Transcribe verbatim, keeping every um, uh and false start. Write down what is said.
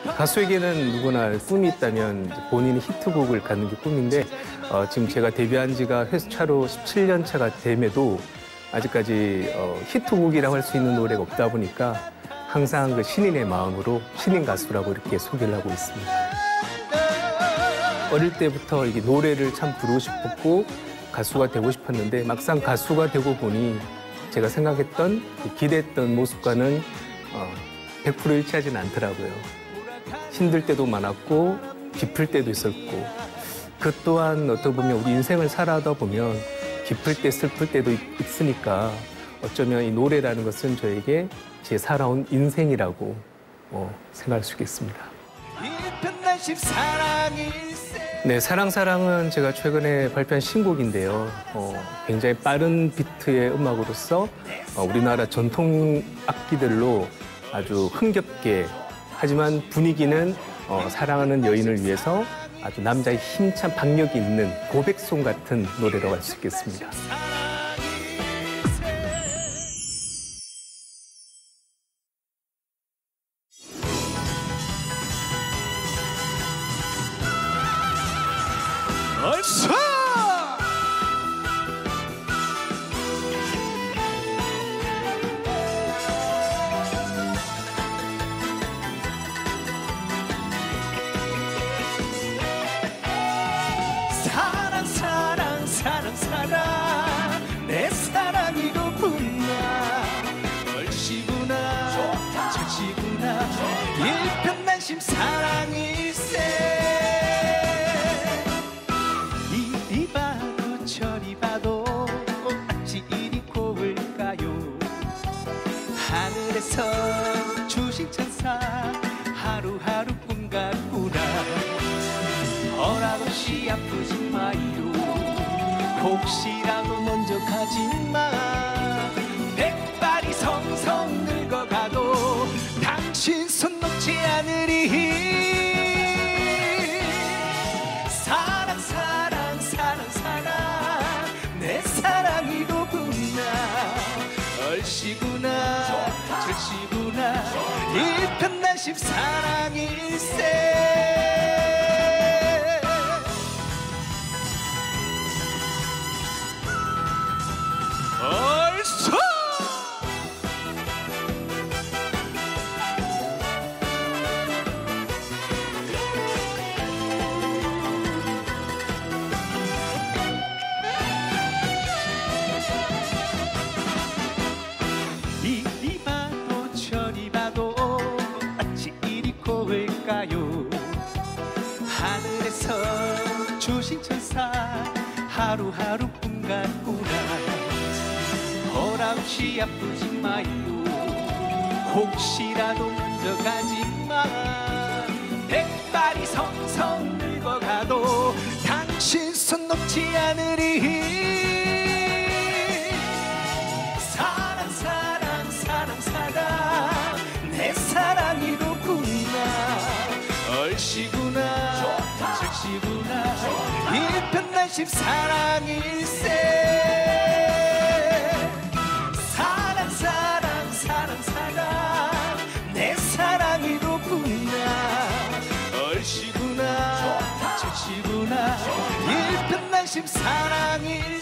가수에게는 누구나 꿈이 있다면 본인이 히트곡을 갖는 게 꿈인데 어, 지금 제가 데뷔한 지가 회수차로 십칠 년 차가 됨에도 아직까지 어, 히트곡이라고 할 수 있는 노래가 없다 보니까 항상 그 신인의 마음으로 신인 가수라고 이렇게 소개를 하고 있습니다. 어릴 때부터 이게 노래를 참 부르고 싶었고 가수가 되고 싶었는데 막상 가수가 되고 보니 제가 생각했던 기대했던 모습과는 어, 백 퍼센트 일치하지는 않더라고요. 힘들 때도 많았고 기쁠 때도 있었고 그 또한 어떻게 보면 우리 인생을 살아다 보면 기쁠 때 슬플 때도 있으니까 어쩌면 이 노래라는 것은 저에게 제 살아온 인생이라고 어, 생각할 수 있겠습니다. 네, 사랑사랑은 제가 최근에 발표한 신곡인데요. 어, 굉장히 빠른 비트의 음악으로서 어, 우리나라 전통 악기들로 아주 흥겹게 하지만 분위기는 어, 사랑하는 여인을 위해서 아주 남자의 힘찬 박력이 있는 고백송 같은 노래라고 할 수 있겠습니다. 얼쑤! 사랑 사랑 사랑 사랑 내 사랑이로구나 얼씨구나 절씨구나 일편단심 사랑일세 이리 봐도 저리 봐도 어찌 이리 고울까요 하늘에서 주신 천사 하루하루 꿈 같구나 허락없이 아프지 마요 혹시라도 먼저 가지마 백발이 성성 늙어가도 당신 손 놓지 않으리 사랑 사랑 사랑 사랑 내 사랑이로구나 얼씨구나 절씨구나 일편단심 사랑일세 얼쑤! 이리 봐도 저리 봐도 어찌 이리 고울까요 하늘에서 주신 천사 하루하루 꿈 같구나 허락없이 아프지 마요 혹시라도 먼저 가지마 백발이 성성 늙어가도 당신 손 놓지 않으리 사랑 사랑 사랑 사랑 내 사랑이로구나 얼씨구나 절씨구나 일편단심 사랑일세 얼씨구나 절씨구나 일편단심 사랑일